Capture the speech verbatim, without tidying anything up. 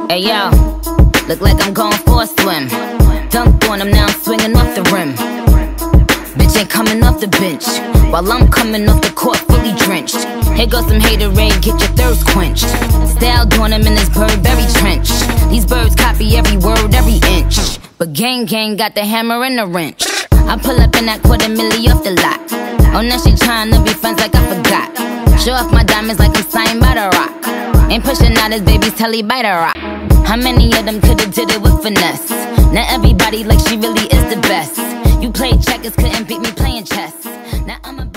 Hey yo, look like I'm going for a swim. Dunked on him, now I'm swinging off the rim. Bitch ain't coming off the bench, while I'm coming off the court fully drenched. Here goes some haterade, get your thirst quenched. Style doing him in this Burberry trench. These birds copy every word, every inch. But gang gang got the hammer and the wrench. I pull up in that quarter milli off the lot. Oh, now she tryna be friends like I forgot. Show off my diamonds like I'm signed by the rock. Ain't pushing out his baby's telly by the rock. How many of them could've did it with finesse? Now everybody like she really is the best. You played checkers, couldn't beat me playing chess. Now I'm a